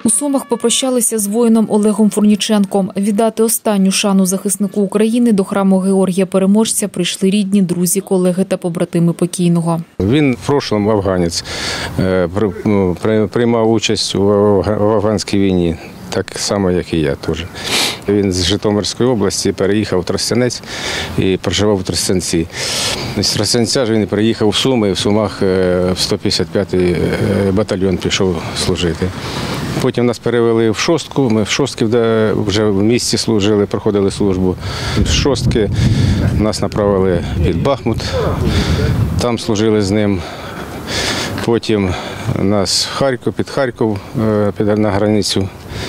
У Сумах попрощалися з воїном Олегом Фурніченком. Віддати останню шану захиснику України до храму Георгія Переможця прийшли рідні, друзі, колеги та побратими покійного. Він в прошлому афганець, приймав участь у афганській війні, так само, як і я теж. Він з Житомирської області переїхав в Тростянець і проживав у Тростянці. З Тростянця ж він приїхав в Суми, і в Сумах в 155-й батальйон пішов служити. Потім нас перевели в Шостку, ми в Шостці вже в місті служили, проходили службу. З Шостки нас направили під Бахмут, там служили з ним. Потім нас в Харків, під Харків, на границю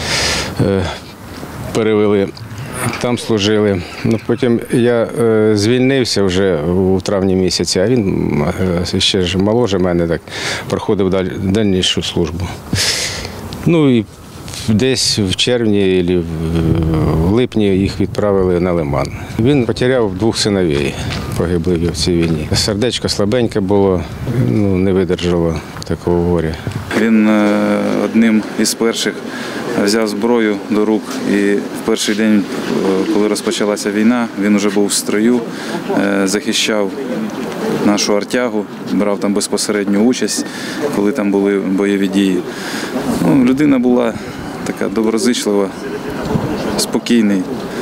перевели, там служили. Потім я звільнився вже у травні місяці, а він ще ж моложе мене, так проходив дальнішу службу. І десь в червні або в липні їх відправили на Лиман. Він потеряв 2 синовей, погибли в цій війні. Сердечко слабеньке було, не видержало такого горя. Він одним із перших взяв зброю до рук і в перший день, коли розпочалася війна, він вже був в строю, захищав нашу артягу, брав там безпосередню участь, коли там були бойові дії. Людина була така доброзичлива, спокійний.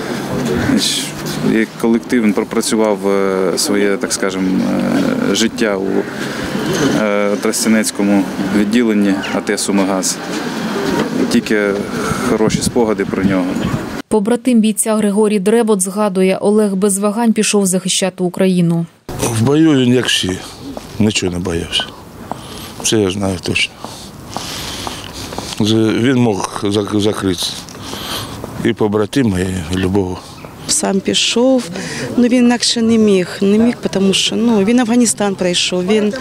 Як колектив він пропрацював своє, так скажемо, життя у Тростянецькому відділенні АТ «Сумигаз». Тільки хороші спогади про нього. Побратим бійця Григорій Дребот згадує, Олег без вагань пішов захищати Україну. В бою він, як всі, нічого не боявся. Це я знаю точно. Він мог закритися і побратима, і любого. Сам пішов, він інакше не міг, тому що він Афганістан пройшов, він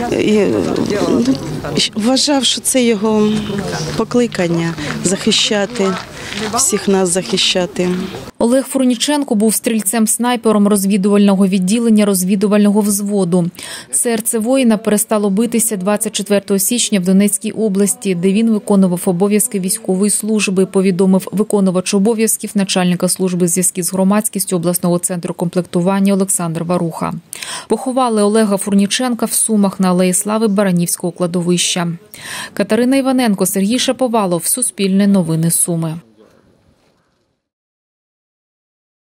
вважав, що це його покликання – захищати, всіх нас захищати. Олег Фурніченко був стрільцем-снайпером розвідувального відділення розвідувального взводу. Серце воїна перестало битися 24 січня в Донецькій області, де він виконував обов'язки військової служби, повідомив виконувач обов'язків начальника служби зв'язків з громадськістю обласного центру комплектування Олександр Варуха. Поховали Олега Фурніченка в Сумах на Алеї Слави Баранівського кладовища. Катерина Іваненко, Сергій Шаповалов, Суспільне новини Суми.